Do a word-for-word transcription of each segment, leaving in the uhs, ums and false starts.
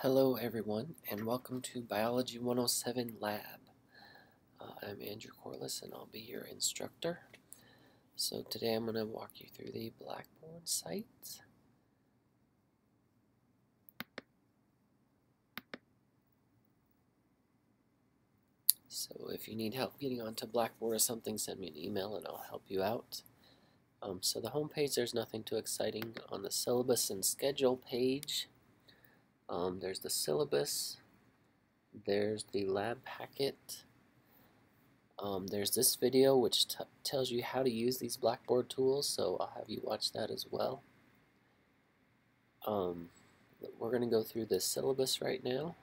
Hello everyone, and welcome to Biology one oh seven Lab. Uh, I'm Andrew Corliss, and I'll be your instructor. So today I'm going to walk you through the Blackboard site. So if you need help getting onto Blackboard or something, send me an email and I'll help you out. Um, so the home page, there's nothing too exciting. On the syllabus and schedule page, um, there's the syllabus, there's the lab packet. Um, there's this video which t tells you how to use these Blackboard tools, so I'll have you watch that as well. Um, we're going to go through the syllabus right now.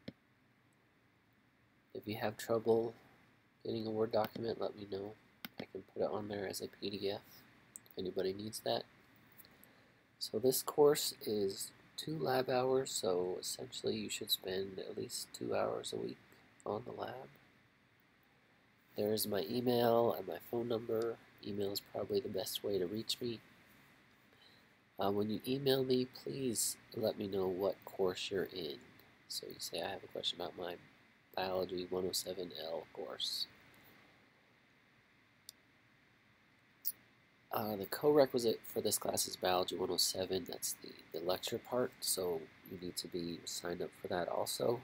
If you have trouble getting a Word document, let me know. I can put it on there as a P D F if anybody needs that. So this course is two lab hours, so essentially you should spend at least two hours a week on the lab. There's my email and my phone number. Email is probably the best way to reach me. Uh, when you email me, please let me know what course you're in. So you say, I have a question about my Biology one oh seven L course. Uh, the co-requisite for this class is Biology one oh seven. That's the, the lecture part, so you need to be signed up for that also.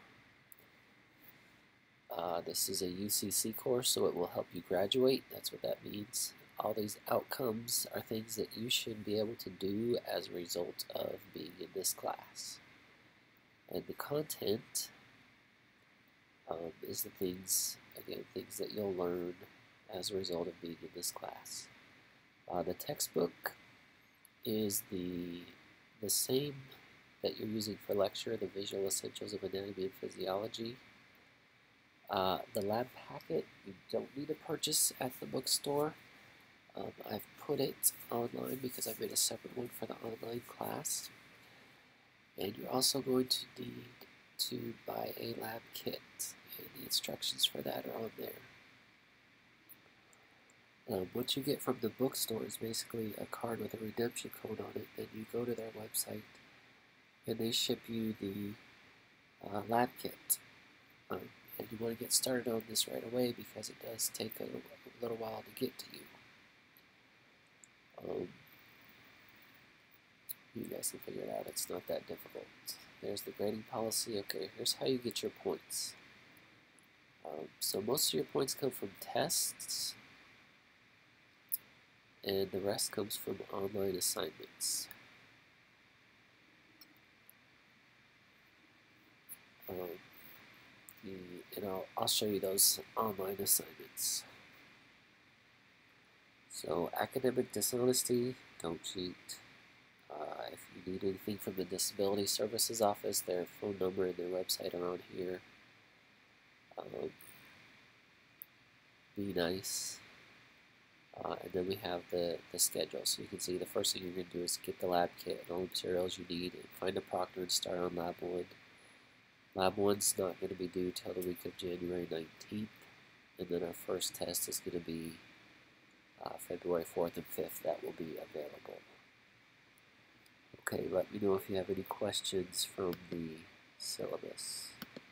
Uh, this is a U C C course, so it will help you graduate. That's what that means. All these outcomes are things that you should be able to do as a result of being in this class. And the content um, is the things, again, things that you'll learn as a result of being in this class. Uh, the textbook is the, the same that you're using for lecture, the Visual Essentials of Anatomy and Physiology. Uh, the lab packet you don't need to purchase at the bookstore. Um, I've put it online because I made a separate one for the online class. And you're also going to need to buy a lab kit, and the instructions for that are on there. Um, what you get from the bookstore is basically a card with a redemption code on it. Then you go to their website and they ship you the uh, lab kit. Um, and you want to get started on this right away because it does take a little, a little while to get to you. Um, you guys can figure it out. It's not that difficult. There's the grading policy. Okay, here's how you get your points. Um, so most of your points come from tests, and the rest comes from online assignments. Um, the, and I'll, I'll show you those online assignments. So academic dishonesty, don't cheat. Uh, if you need anything from the Disability Services Office, their phone number and their website are on here. Um, be nice. Uh, and then we have the, the schedule. So you can see the first thing you're going to do is get the lab kit and all the materials you need, and find a proctor and start on Lab one. Lab one's not going to be due till the week of January nineteenth, and then our first test is going to be uh, February fourth and fifth. That will be available. Okay, let me know if you have any questions from the syllabus.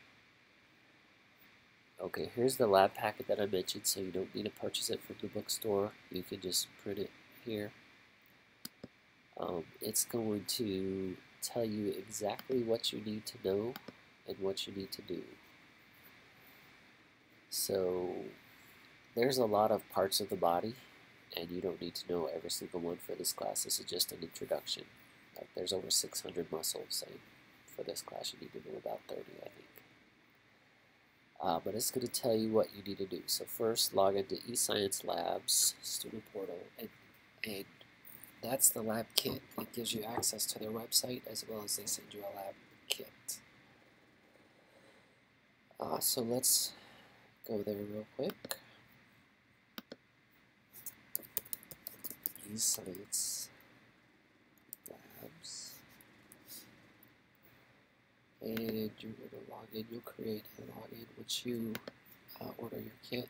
Okay, here's the lab packet that I mentioned, so you don't need to purchase it from the bookstore. You can just print it here. Um, it's going to tell you exactly what you need to know and what you need to do. So there's a lot of parts of the body, and you don't need to know every single one for this class. This is just an introduction. Like there's over six hundred muscles, and for this class you need to know about thirty, I think. Uh, but it's going to tell you what you need to do. So first, log into eScience Labs student portal, and, and that's the lab kit. It gives you access to their website as well as they send you a lab kit. Uh, so let's go there real quick. eScience Labs. And you're going to log in. You'll create a login once you uh, order your kit.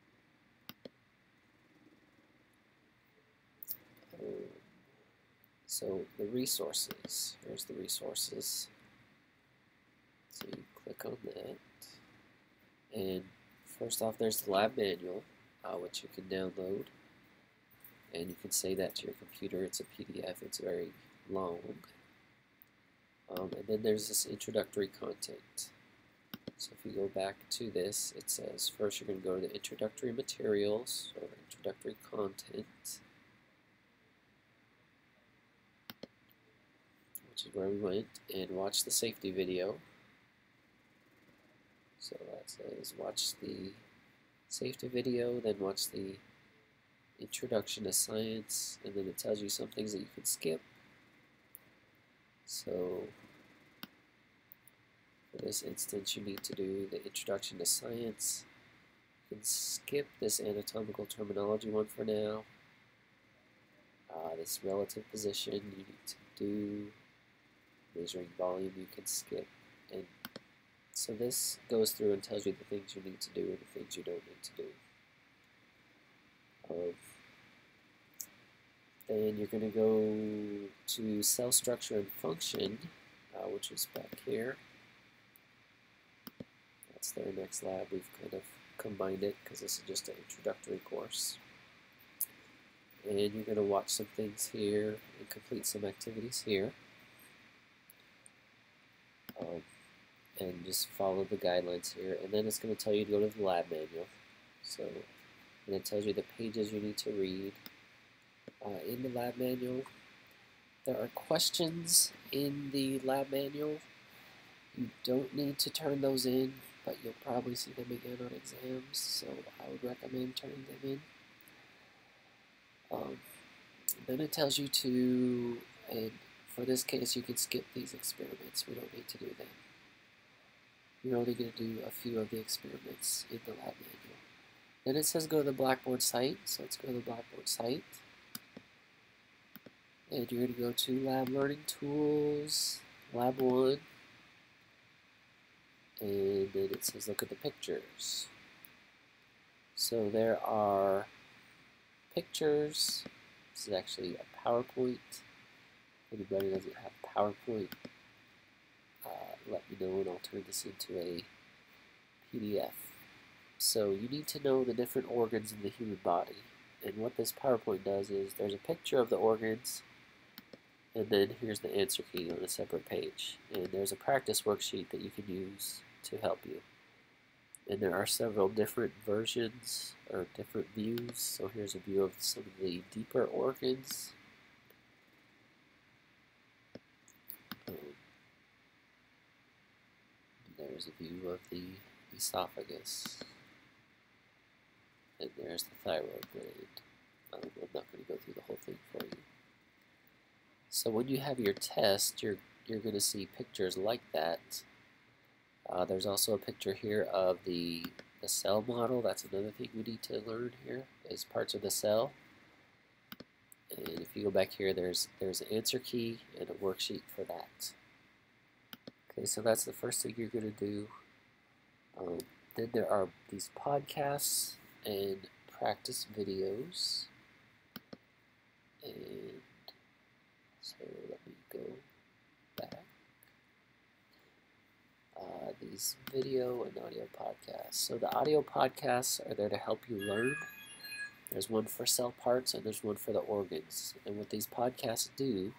Um, So the resources, here's the resources. So you click on that. And first off, there's the lab manual, uh, which you can download. And you can save that to your computer. It's a P D F. It's very long. Um, and then there's this introductory content. So if you go back to this, it says first you're going to go to the introductory materials or introductory content, which is where we went, and watch the safety video. So that says watch the safety video, then watch the introduction to science, and then it tells you some things that you can skip. So for this instance, you need to do the introduction to science. You can skip this anatomical terminology one for now. Uh, this relative position you need to do. Measuring volume you can skip. And so this goes through and tells you the things you need to do and the things you don't need to do. Um, then you're going to go to cell structure and function, uh, which is back here. That's their next lab. We've kind of combined it because this is just an introductory course. And you're going to watch some things here and complete some activities here. Um, and just follow the guidelines here. And then it's going to tell you to go to the lab manual. So, and it tells you the pages you need to read. Uh, in the lab manual, there are questions in the lab manual. You don't need to turn those in, but you'll probably see them again on exams, so I would recommend turning them in. Um, then it tells you to, and for this case you can skip these experiments. We don't need to do them. You're only going to do a few of the experiments in the lab manual. Then it says go to the Blackboard site, so let's go to the Blackboard site. And you're going to go to Lab Learning Tools, Lab one, and then it says look at the pictures. So there are pictures. This is actually a PowerPoint. If anybody doesn't have PowerPoint, uh, let me know and I'll turn this into a P D F. So you need to know the different organs in the human body. And what this PowerPoint does is there's a picture of the organs, and then here's the answer key on a separate page. And there's a practice worksheet that you can use to help you. And there are several different versions or different views. So here's a view of some of the deeper organs. Um, there's a view of the esophagus. And there's the thyroid gland. Um, I'm not going to go through the whole thing for you. So when you have your test, you're, you're going to see pictures like that. Uh, there's also a picture here of the, the cell model. That's another thing we need to learn here, is parts of the cell. And if you go back here, there's, there's an answer key and a worksheet for that. Okay, so that's the first thing you're going to do. Um, then there are these podcasts and practice videos. And so let me go back. Uh, these video and audio podcasts. So the audio podcasts are there to help you learn. There's one for cell parts and there's one for the organs. And what these podcasts do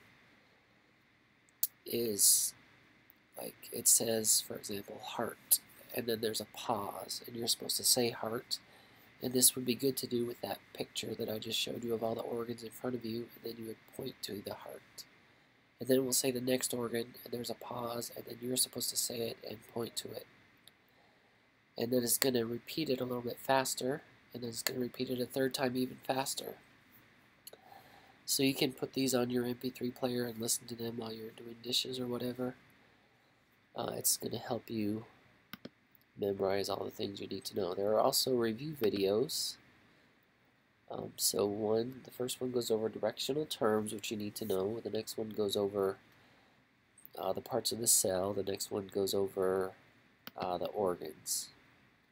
is, like it says, for example, heart, and then there's a pause, and you're supposed to say heart. And this would be good to do with that picture that I just showed you of all the organs in front of you, and then you would point to the heart. And then we'll say the next organ, and there's a pause, and then you're supposed to say it and point to it. And then it's going to repeat it a little bit faster, and then it's going to repeat it a third time even faster. So you can put these on your M P three player and listen to them while you're doing dishes or whatever. Uh, it's going to help you memorize all the things you need to know. There are also review videos. Um, so one, the first one goes over directional terms, which you need to know. The next one goes over uh, the parts of the cell. The next one goes over uh, the organs.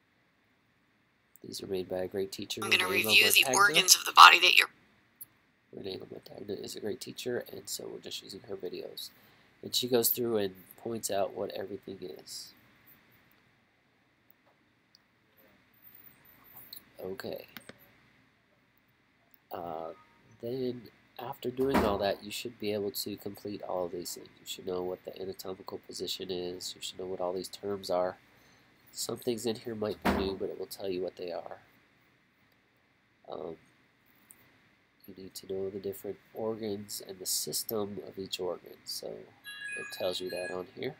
These are made by a great teacher. I'm going to review the organs of the body that you're... Renee Lamontagna is a great teacher, and so we're just using her videos. And she goes through and points out what everything is. Okay. Uh, then, after doing all that, you should be able to complete all of these things. You should know what the anatomical position is. You should know what all these terms are. Some things in here might be new, but it will tell you what they are. Um, you need to know the different organs and the system of each organ. So it tells you that on here.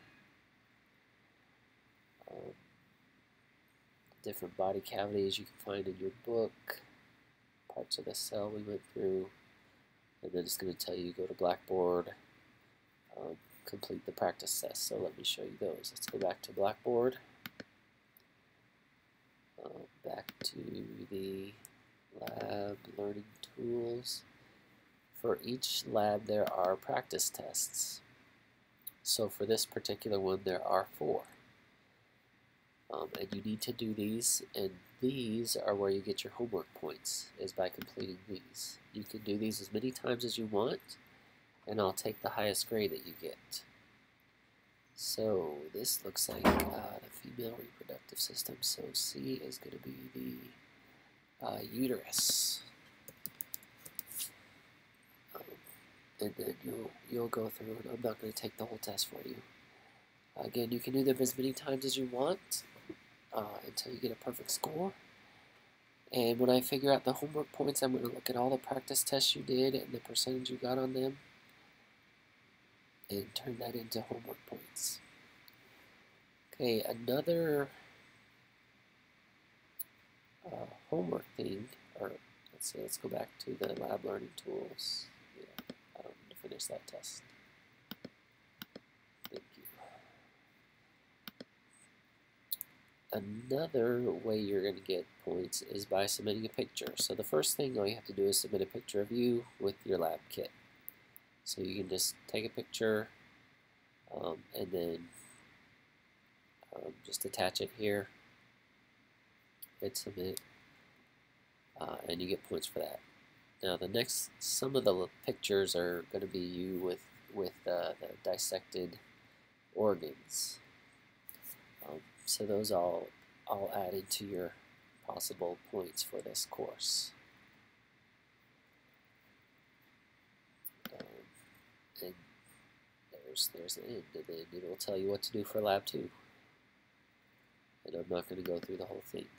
Um, different body cavities you can find in your book. Parts of the cell we went through. And then it's going to tell you go to Blackboard, um, complete the practice test. So let me show you those. Let's go back to Blackboard. Uh, back to the lab learning tools. For each lab there are practice tests. So for this particular one there are four. Um, and you need to do these, and these are where you get your homework points, is by completing these. You can do these as many times as you want, and I'll take the highest grade that you get. So this looks like uh, the female reproductive system, so C is going to be the uh, uterus. Um, and then you'll, you'll go through, and I'm not going to take the whole test for you. Again, you can do them as many times as you want uh, until you get a perfect score. And when I figure out the homework points, I'm going to look at all the practice tests you did and the percentage you got on them and turn that into homework points. Okay, another uh, homework thing, or let's see, let's go back to the lab learning tools. Yeah, I don't need to finish that test. Thank you. Another way you're going to get points is by submitting a picture. So the first thing all you have to do is submit a picture of you with your lab kit. So you can just take a picture um, and then um, just attach it here, hit submit, uh, and you get points for that. Now the next, some of the pictures are going to be you with, with uh, the dissected organs. Um, so those all, all add into your possible points for this course. Um, and there's, there's the end, and then it will tell you what to do for lab two. And I'm not going to go through the whole thing.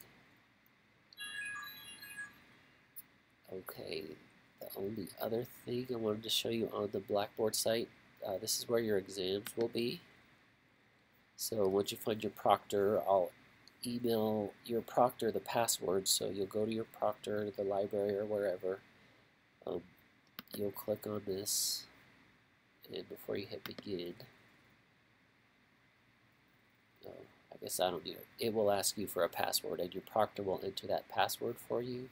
Okay, the only other thing I wanted to show you on the Blackboard site, uh, this is where your exams will be. So once you find your proctor, I'll email your proctor the password. So you'll go to your proctor, the library, or wherever. Um, you'll click on this, and before you hit begin, oh, I guess I don't need it. It will ask you for a password, and your proctor will enter that password for you.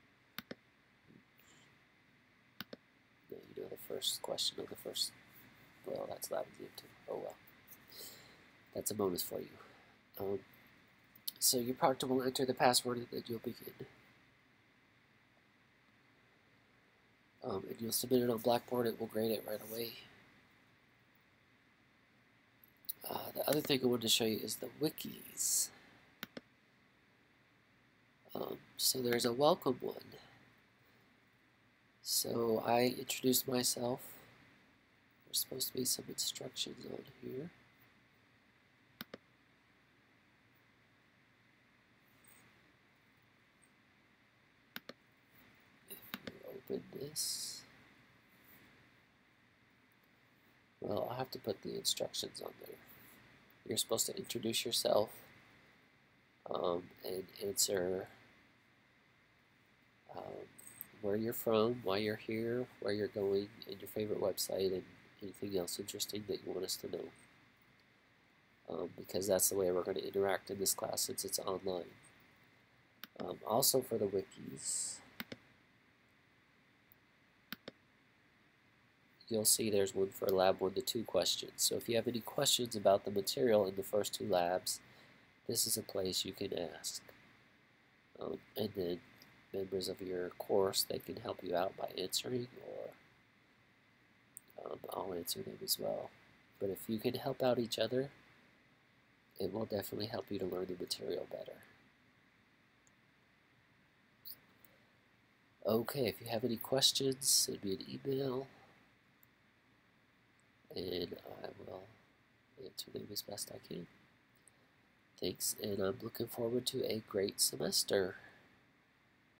No, you know the first question of the first. Well, that's lab exam too. Oh well. That's a bonus for you. Um, so your proctor will enter the password and then you'll begin. Um, and you'll submit it on Blackboard. It will grade it right away. Uh, the other thing I wanted to show you is the wikis. Um, so there's a welcome one. So I introduced myself. There's supposed to be some instructions on here. Open this. Well, I'll have to put the instructions on there. You're supposed to introduce yourself um, and answer um, where you're from, why you're here, where you're going, and your favorite website, and anything else interesting that you want us to know. Um, because that's the way we're going to interact in this class since it's online. Um, also for the wikis, you'll see there's one for lab one to two questions. So if you have any questions about the material in the first two labs, this is a place you can ask. Um, and then members of your course, they can help you out by answering, um, I'll answer them as well. But if you can help out each other, it will definitely help you to learn the material better. Okay, if you have any questions, send me an email, and I will answer them as best I can. Thanks, and I'm looking forward to a great semester.